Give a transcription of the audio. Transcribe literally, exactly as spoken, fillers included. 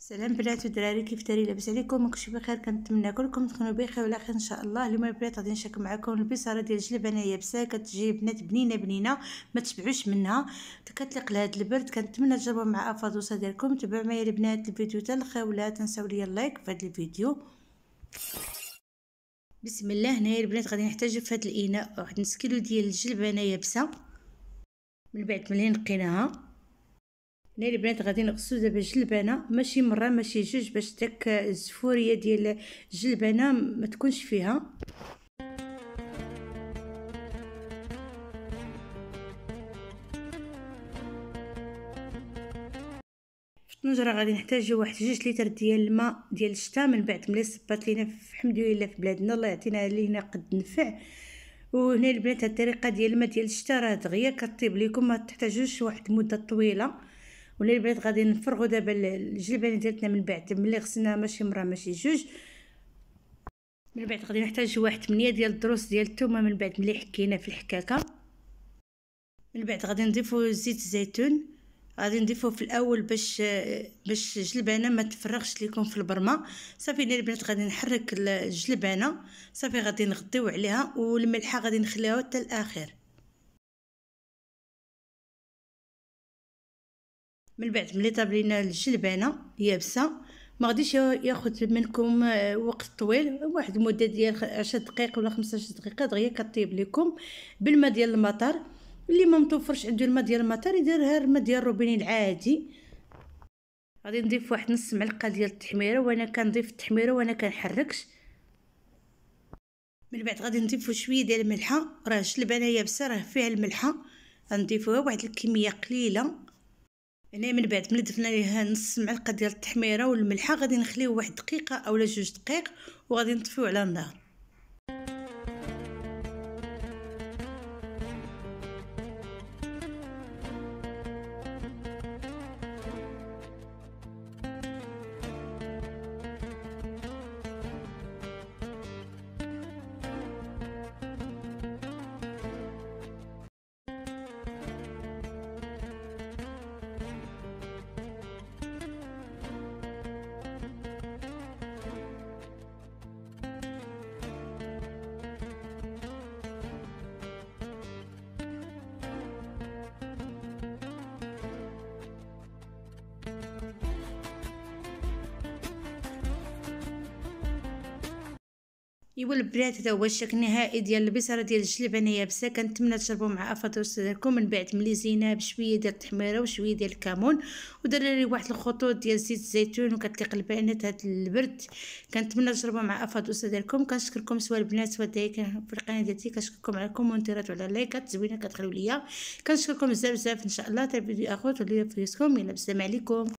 سلام بنات ودراري، كيف دايرين؟ لاباس عليكم؟ ماكنتش بخير؟ كنتمنى كلكم تكونوا بخير وعلى خير ان شاء الله. اليوم البنات غادي نشارك معكم البصاره ديال الجلبانه يابسه، كتجي بنات بنينه بنينه ما تشبعوش منها، كتليق لهاد البرد. كنتمنى تجربوا مع افاضوسه ديالكم. تبعوا معايا البنات الفيديو حتى الاخر، ولا تنساو لي اللايك في هذا الفيديو. بسم الله. هنايا البنات غادي نحتاجو في هذا الاناء واحد نص كيلو ديال الجلبانه يابسه. من بعد ملي نقيناها هنا البنات غادي نغسلو دابا الجلبانه، ماشي مره ماشي جوج، باش داك الزفوريه ديال الجلبانه ما تكونش فيها. في الطنجره غادي نحتاجو واحد جوج لتر ديال الماء ديال الشتا. من بعد ملي صبات لينا في الحمد لله في بلادنا، الله يعطينا لينا قد نفع. وهنا البنات هاد الطريقه ديال الماء ديال الشتا راه دغيا كطيب لكم، ما تحتاجوش واحد المده طويله. ولا البنات غادي نفرغوا دابا الجلبانه ديالتنا من بعد ملي غسلناها ماشي مره ماشي جوج. من بعد غادي نحتاج واحد ثمانية ديال الضروس ديال الثومه من بعد ملي حكينا في الحكاكه. من بعد غادي نضيفوا زيت الزيتون، غادي نضيفوه في الاول باش باش الجلبانه ما تفرغش لكم في البرمه. صافي البنات غادي نحرك الجلبانه، صافي غادي نغطيو عليها، والملحه غادي نخليها حتى الاخر. من بعد ملي طاب لينا الجلبانه يابسه، ما غاديش ياخذ منكم وقت طويل، واحد المده ديال عشر دقائق ولا خمسطاش دقيقه دغيا كطيب لكم بالماء ديال المطر. اللي ما متوفرش عنده الماء ديال المطر يديرها الماء ديال الروبيني العادي. غادي نضيف واحد نص معلقه ديال التحميره، وانا كنضيف التحميره وانا كنحركش. من بعد غادي نضيفوا شويه ديال الملحه، راه الجلبانه يابسه راه فيها الملحه، غنضيفوها واحد الكميه قليله. هنا من بعد ملي ضفنا ليها نص معلقه ديال التحميره والملحه غادي نخليوه واحد دقيقه اولا جوج دقائق، وغادي نطفيو على النار. ايوا البنات هذا هو الشكل النهائي ديال البصاره ديال الجلبانه يابسه. كنتمنى تشربوا مع افاضوس ديالكم. من بعد ملي زيناها بشويه ديال التحميره وشويه ديال الكمون، ودرنا لي واحد الخطوط ديال زيت الزيتون، وكتليق البنات هذا البرد. كنتمنى تشربوا مع افاضوس ديالكم. كنشكركم سواء البنات سواء الدايرين في القناه ديالتي، كنشكركم على الكومونتيرات وعلى اللايكات زوينه كتخليو ليا. كنشكركم بزاف بزاف. ان شاء الله حتى فيديو اخر تولي فيسكم. يلا بالسلام عليكم.